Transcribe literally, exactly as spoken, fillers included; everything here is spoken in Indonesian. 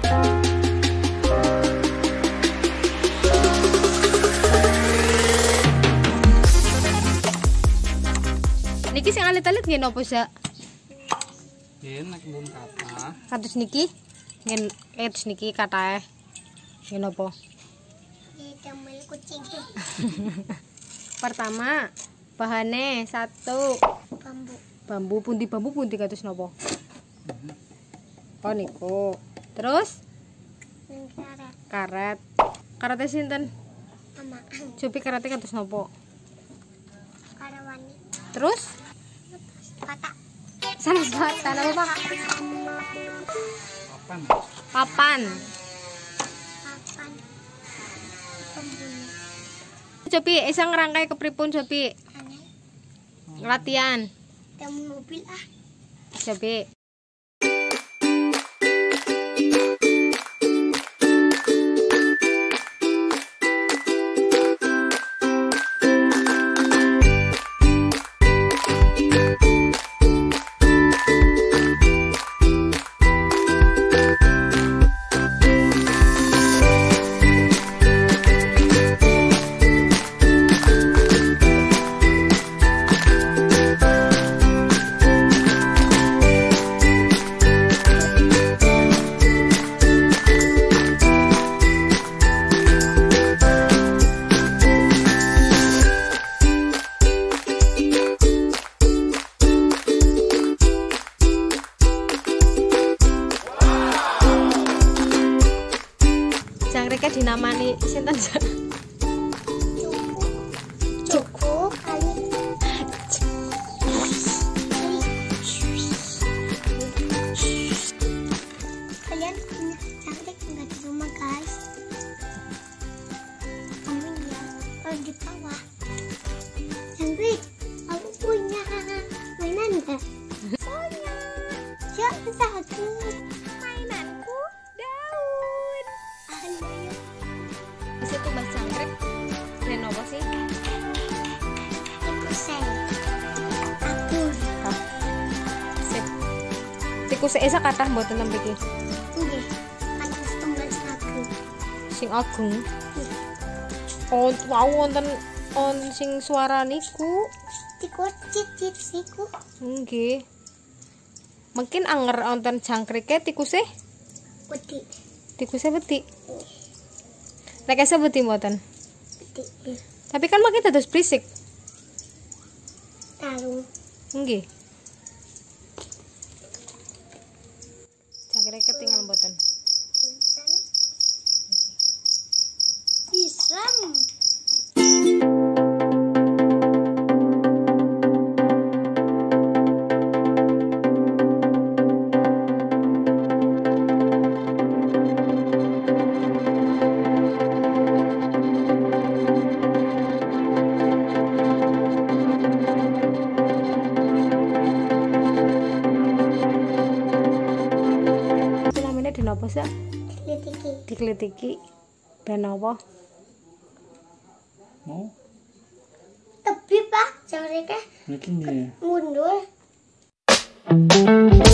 Niki sing alit-alit nggih napa, Sak? Enak bom kata. Kados niki ngen kados niki katae. Nggih napa? Damel kucing. Pertama, bahannya satu Bambu. bambu pundi bambu pundi kados napa? Oh niku. Terus Karet. karet. Karetnya sinten? Ama. Cobi karetnya kados napa? Karawani. Terus Kata. salah bata napa, Pak? Papan. Papan. Papan. Pembunuh. Cobi isa ngerangkai kepripun Cobi? Aneh. Latihan. Temu mobil ah. Cobi. Jangkriknya dinamani sinten? Cukup. Cukup kali. Kalian punya jangkrik nggak di rumah guys? Kamu ya, kalau di bawah. Jangkrik, aku punya mainan nggak? Punya. Siapa satu? Mainanku daun. Ayo. Di situ Mas Jangkrik brand apa sih? Tikusai. Aku. Sip. Tikus esa kathah mboten mriki. Nggih. Kan setunggal aku. Sing agung. Oh, wau wonten on sing suara niku. Tikus cicit siku. Nggih. Mungkin anger wonten jangkrike tikuse, Wedi. tikuse wedi. Nek esa wedi mboten. Wedi. Tapi kan makin dados berisik. Tarung. Nggih. Jangkrike ketinggal mboten. Islam. Namanya dinapa sih? Litiki. Dikelitiki. Ben apa? Mau? Tapi pak, jangan mereka Mungkin ya. mundur.